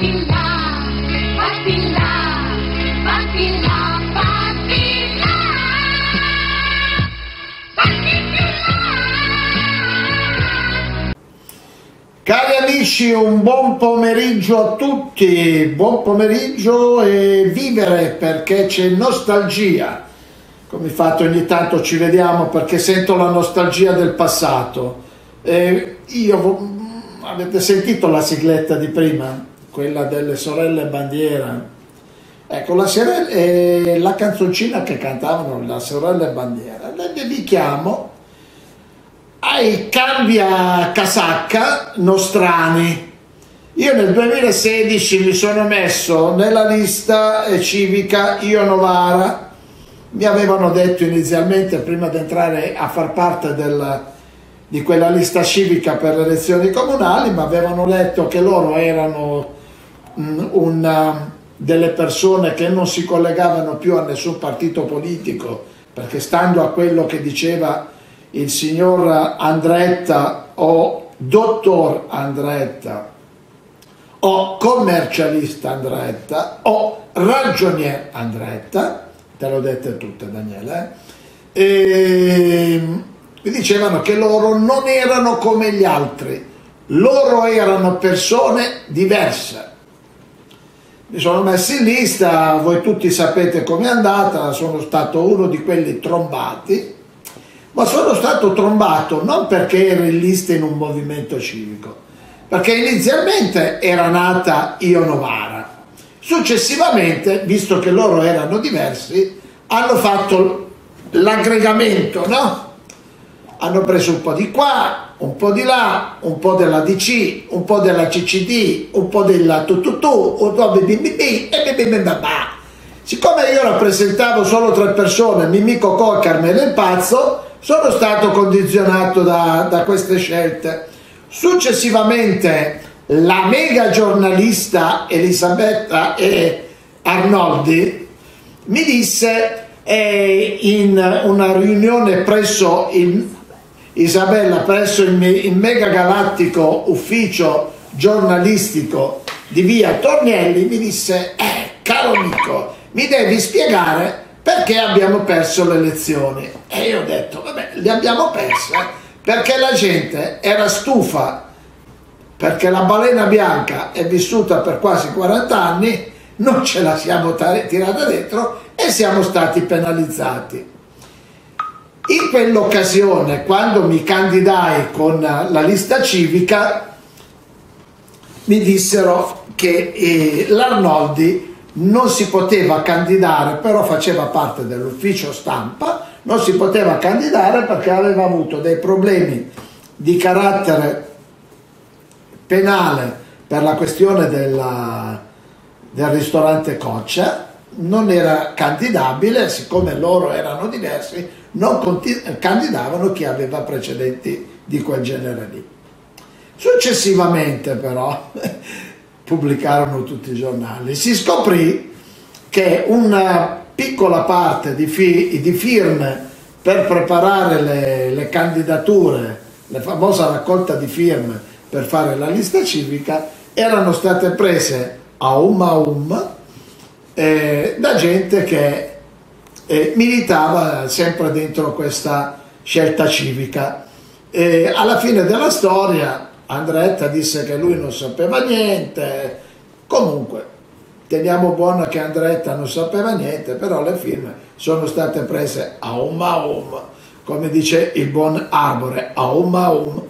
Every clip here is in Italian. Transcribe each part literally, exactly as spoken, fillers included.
Batti là, batti là, batti là, batti là, batti là. Cari amici, un buon pomeriggio a tutti, buon pomeriggio e vivere perché c'è nostalgia. Come fate ogni tanto ci vediamo perché sento la nostalgia del passato. Eh, io, avete sentito la sigletta di prima? Quella delle sorelle Bandiera? Ecco, la, eh, la canzoncina che cantavano le sorelle Bandiera, le dedichiamo ai cambia casacca nostrani. Io nel duemilasedici mi sono messo nella lista civica Io Novara. Mi avevano detto inizialmente, prima di entrare a far parte del, di quella lista civica per le elezioni comunali, mi avevano detto che loro erano mh, una delle persone che non si collegavano più a nessun partito politico, perché stando a quello che diceva il signor Andretta o dottor Andretta o commercialista Andretta o ragionier Andretta, te l'ho dette tutte Daniele, eh? E mi dicevano che loro non erano come gli altri, loro erano persone diverse. Mi sono messo in lista, voi tutti sapete com'è andata, sono stato uno di quelli trombati, ma sono stato trombato non perché ero in lista in un movimento civico, perché inizialmente era nata Io Novara. Successivamente, visto che loro erano diversi, hanno fatto l'aggregamento, no? Hanno preso un po' di qua, un po' di là, un po' della D C, un po' della C C D, un po' della tu tu tu, un po' di B B B e B B B B. Siccome io rappresentavo solo tre persone, Mimì, Cocò e Carmelo il Pazzo, sono stato condizionato da, da queste scelte. Successivamente la mega giornalista Elisabetta e Arnoldi mi disse eh, in una riunione presso il, Isabella, presso il, il mega galattico ufficio giornalistico di via Tornielli, mi disse eh, caro amico, mi devi spiegare perché abbiamo perso le elezioni. E io ho detto vabbè, le abbiamo perse perché la gente era stufa, perché la balena bianca è vissuta per quasi quaranta anni, non ce la siamo tirata dentro e siamo stati penalizzati. In quell'occasione, quando mi candidai con la lista civica, mi dissero che eh, l'Arnoldi non si poteva candidare, però faceva parte dell'ufficio stampa, non si poteva candidare perché aveva avuto dei problemi di carattere penale per la questione della, del ristorante Coccia, non era candidabile, siccome loro erano diversi, non candidavano chi aveva precedenti di quel genere lì. Successivamente però pubblicarono tutti i giornali, si scoprì che una piccola parte di, fi, di firme per preparare le, le candidature, la famosa raccolta di firme per fare la lista civica, erano state prese a um a um eh, da gente che eh, militava sempre dentro questa scelta civica. E alla fine della storia Andretta disse che lui non sapeva niente. Comunque teniamo buono che Andretta non sapeva niente, però le firme sono state prese a um a um, come dice il buon Arbore, a um a um.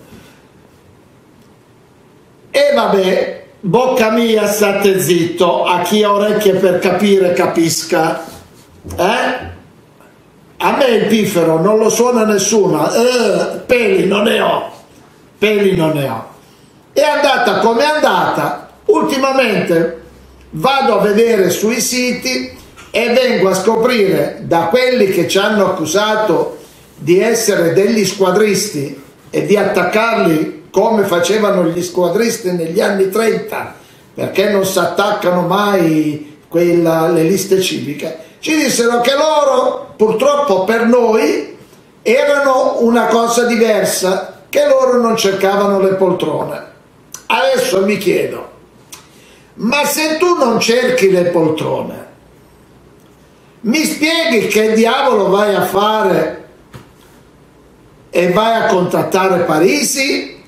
E vabbè, bocca mia, state zitto, a chi ha orecchie per capire capisca. Eh? A me il piffero non lo suona nessuno, eh, peli non ne ho, peli non ne ho. È andata come è andata. Ultimamente vado a vedere sui siti e vengo a scoprire da quelli che ci hanno accusato di essere degli squadristi e di attaccarli come facevano gli squadristi negli anni trenta, perché non si attaccano mai quella, le liste civiche. Ci dissero che loro, purtroppo per noi, erano una cosa diversa, che loro non cercavano le poltrone. Adesso mi chiedo, ma se tu non cerchi le poltrone, mi spieghi che diavolo vai a fare e vai a contattare Parisi?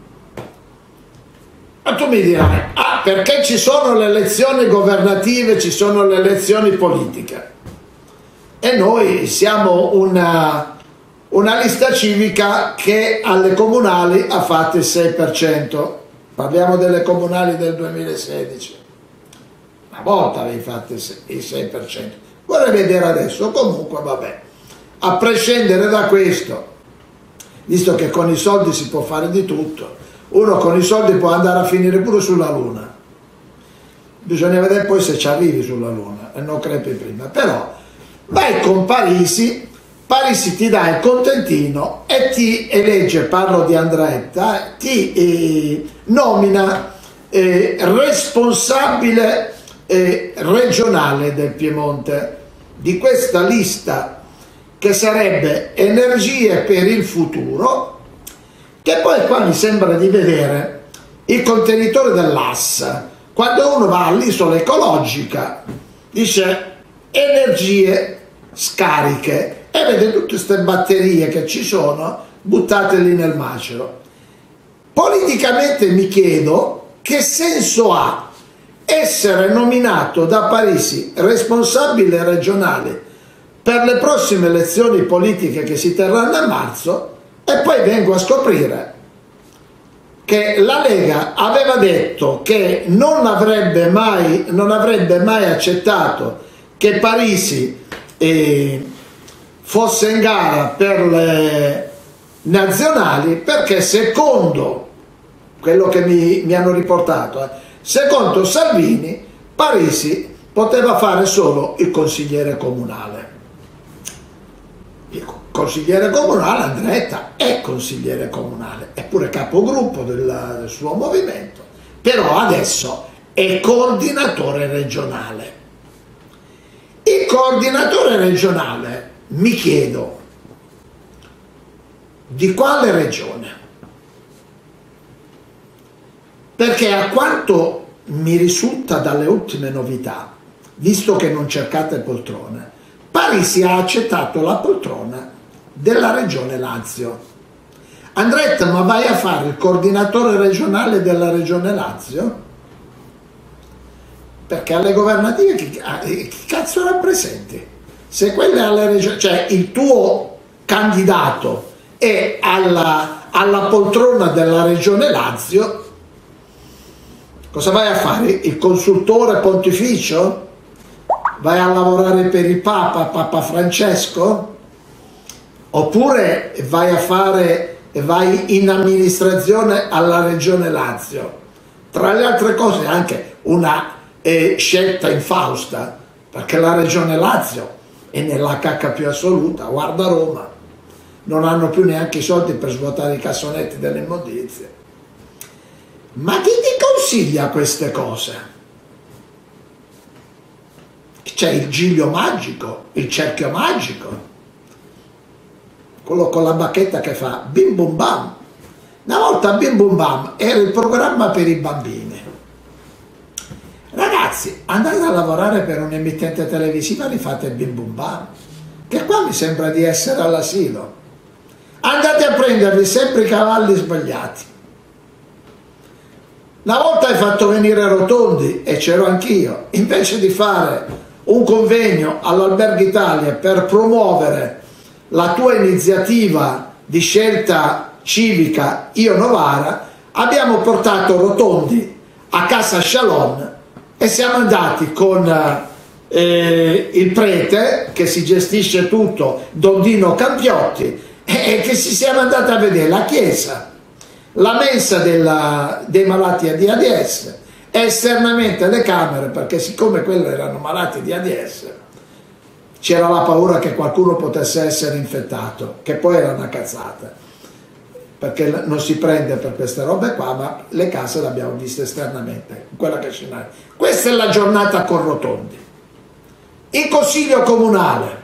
Ma tu mi dirai, ah, perché ci sono le elezioni governative, ci sono le elezioni politiche e noi siamo una, una lista civica che alle comunali ha fatto il sei per cento. Parliamo delle comunali del duemilasedici. Una volta avevi fatto il sei per cento. Vorrei vedere adesso, comunque vabbè. A prescindere da questo, visto che con i soldi si può fare di tutto, uno con i soldi può andare a finire pure sulla Luna. Bisogna vedere poi se ci arrivi sulla Luna e non crepi prima. Però vai con Parisi, Parisi ti dà il contentino e ti elegge, parlo di Andretta, ti eh, nomina eh, responsabile eh, regionale del Piemonte di questa lista che sarebbe Energie per il Futuro, che poi qua mi sembra di vedere il contenitore dell'A S. Quando uno va all'isola ecologica dice energie scariche e vede tutte queste batterie che ci sono buttate lì nel macero. Politicamente mi chiedo che senso ha essere nominato da Parisi responsabile regionale per le prossime elezioni politiche che si terranno a marzo e poi vengo a scoprire che la Lega aveva detto che non avrebbe mai, non avrebbe mai accettato che Parisi eh, fosse in gara per le nazionali perché secondo quello che mi, mi hanno riportato, eh, secondo Salvini Parisi poteva fare solo il consigliere comunale. Il consigliere comunale Andretta è consigliere comunale, è pure capogruppo del, del suo movimento, però adesso è coordinatore regionale. Il coordinatore regionale, mi chiedo, di quale regione? Perché a quanto mi risulta dalle ultime novità, visto che non cercate poltrone, Parisi ha accettato la poltrona della regione Lazio. Andretta, ma vai a fare il coordinatore regionale della regione Lazio? Perché alle governative chi, chi cazzo rappresenti? Se quelle alle regioni, cioè il tuo candidato è alla, alla poltrona della regione Lazio, cosa vai a fare? Il consultore pontificio? Vai a lavorare per il Papa, Papa Francesco? Oppure vai a fare, vai in amministrazione alla regione Lazio? Tra le altre cose anche una eh, scelta infausta, perché la regione Lazio è nella cacca più assoluta, guarda Roma, non hanno più neanche i soldi per svuotare i cassonetti delle immondizie. Ma chi ti consiglia queste cose? C'è il giglio magico, il cerchio magico, quello con la bacchetta che fa bim bum bam. Una volta bim bum bam era il programma per i bambini. Ragazzi, andate a lavorare per un emittente televisiva e rifate bim bum bam, che qua mi sembra di essere all'asilo. Andate a prendervi sempre i cavalli sbagliati. Una volta hai fatto venire Rotondi, e c'ero anch'io, invece di fare un convegno all'Albergo Italia per promuovere la tua iniziativa di scelta civica Io Novara, abbiamo portato Rotondi a casa Shalom e siamo andati con eh, il prete che si gestisce tutto, Don Dino Campiotti, e che si siamo andati a vedere la chiesa, la mensa della, dei malati di AIDS, e esternamente le camere, perché siccome quelli erano malati di AIDS c'era la paura che qualcuno potesse essere infettato, che poi era una cazzata, perché non si prende per queste robe qua, ma le case le abbiamo viste esternamente, quella che ce n'è. Questa è la giornata con Rotondi. Il consiglio comunale,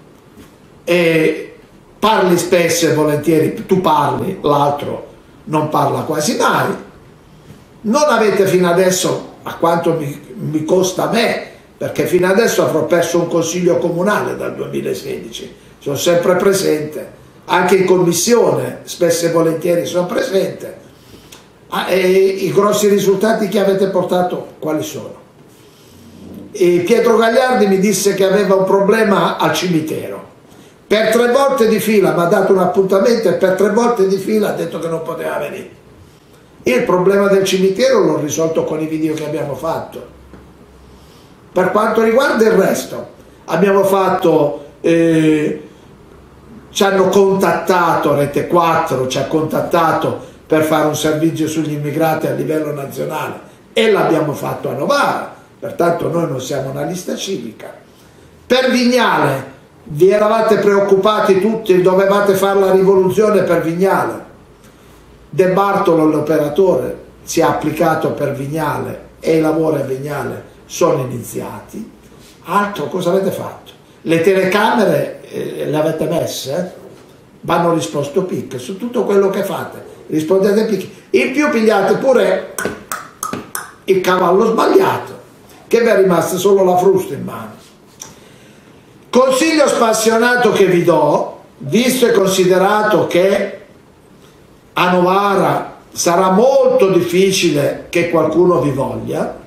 e parli spesso e volentieri, tu parli, l'altro non parla quasi mai. Non avete fino adesso a quanto mi, mi costa a me, perché fino adesso avrò perso un consiglio comunale dal duemilasedici, sono sempre presente, anche in commissione, spesso e volentieri sono presente. Ah, e i grossi risultati che avete portato quali sono? E Pietro Gagliardi mi disse che aveva un problema al cimitero, per tre volte di fila mi ha dato un appuntamento e per tre volte di fila ha detto che non poteva venire. Il problema del cimitero l'ho risolto con i video che abbiamo fatto. Per quanto riguarda il resto, abbiamo fatto, eh, ci hanno contattato, Rete quattro ci ha contattato per fare un servizio sugli immigrati a livello nazionale e l'abbiamo fatto a Novara, pertanto noi non siamo una lista civica. Per Vignale, vi eravate preoccupati tutti, dovevate fare la rivoluzione per Vignale. De Bartolo, l'operatore, si è applicato per Vignale e i lavori a Vignale sono iniziati. Altro cosa avete fatto? Le telecamere eh, le avete messe? Vanno risposto picche su tutto quello che fate, rispondete picche. In più pigliate pure il cavallo sbagliato, che vi è rimasta solo la frusta in mano. Consiglio spassionato che vi do, visto e considerato che a Novara sarà molto difficile che qualcuno vi voglia,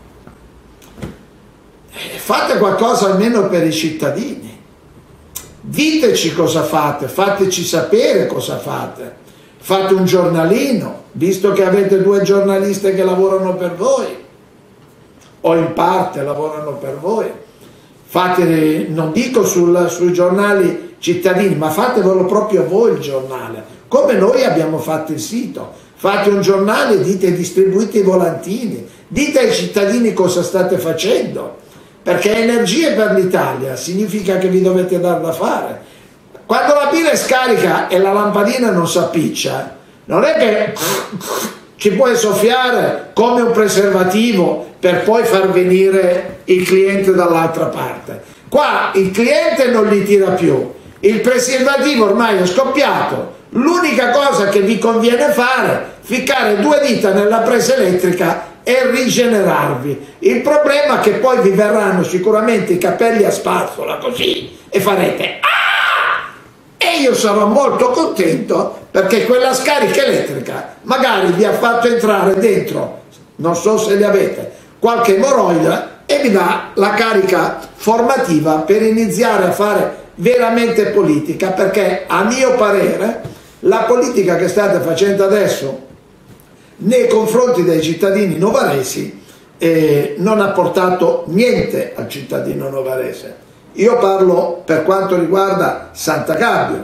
fate qualcosa almeno per i cittadini, diteci cosa fate, fateci sapere cosa fate, fate un giornalino, visto che avete due giornaliste che lavorano per voi, o in parte lavorano per voi, fate, non dico sul, sui giornali cittadini, ma fatevelo proprio voi il giornale, come noi abbiamo fatto il sito. Fate un giornale, dite, distribuite i volantini, dite ai cittadini cosa state facendo, perché energie per l'Italia significa che vi dovete dar da fare. Quando la pila è scarica e la lampadina non si appiccia, non è che ci puoi soffiare come un preservativo per poi far venire il cliente dall'altra parte. Qua il cliente non li tira più, il preservativo ormai è scoppiato, l'unica cosa che vi conviene fare è ficcare due dita nella presa elettrica e rigenerarvi. Il problema è che poi vi verranno sicuramente i capelli a spazzola così e farete ah! E io sarò molto contento perché quella scarica elettrica magari vi ha fatto entrare dentro, non so se li avete, qualche emorroide e vi dà la carica formativa per iniziare a fare veramente politica, perché a mio parere la politica che state facendo adesso nei confronti dei cittadini novaresi eh, non ha portato niente al cittadino novarese. Io parlo per quanto riguarda Sant'Agabio,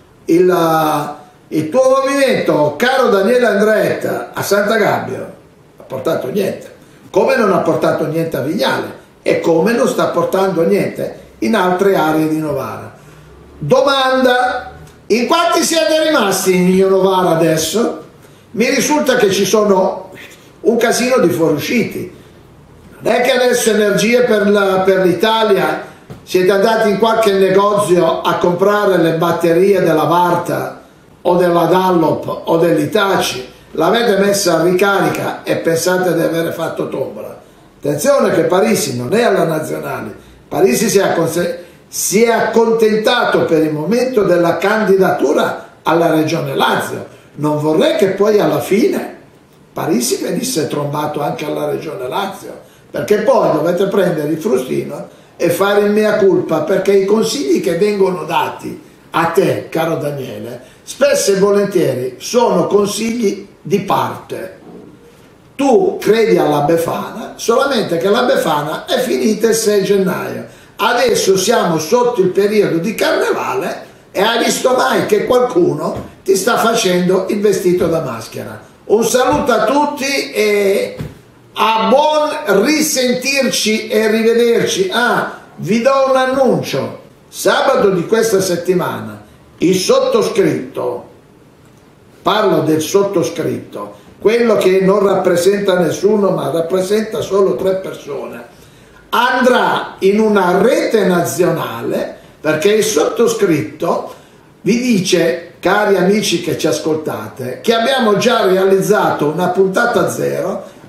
il, il tuo movimento, caro Daniele Andretta, a Sant'Agabio non ha portato niente, come non ha portato niente a Vignale e come non sta portando niente in altre aree di Novara. Domanda: in quanti siete rimasti in Novara adesso? Mi risulta che ci sono un casino di fuoriusciti. Non è che adesso Energie per l'Italia siete andati in qualche negozio a comprare le batterie della Varta o della Dallop o dell'Itaci, l'avete messa a ricarica e pensate di aver fatto tombola. Attenzione che Parisi non è alla nazionale, Parisi si è, si è accontentato per il momento della candidatura alla Regione Lazio. Non vorrei che poi alla fine Parisi venisse trombato anche alla Regione Lazio, perché poi dovete prendere il frustino e fare il mea culpa, perché i consigli che vengono dati a te, caro Daniele, spesso e volentieri sono consigli di parte. Tu credi alla Befana, solamente che la Befana è finita il sei gennaio. Adesso siamo sotto il periodo di carnevale e hai visto mai che qualcuno ti sta facendo il vestito da maschera. Un saluto a tutti e a buon risentirci e rivederci. Ah, vi do un annuncio: sabato di questa settimana il sottoscritto, parlo del sottoscritto, quello che non rappresenta nessuno ma rappresenta solo tre persone, andrà in una rete nazionale, perché il sottoscritto vi dice, cari amici che ci ascoltate, che abbiamo già realizzato una puntata zero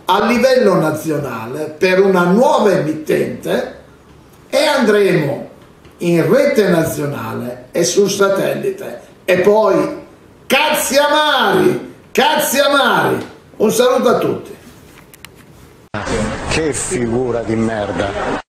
a livello nazionale per una nuova emittente e andremo in rete nazionale e sul satellite. E poi cazzi amari, cazzi amari. Un saluto a tutti. Che figura di merda.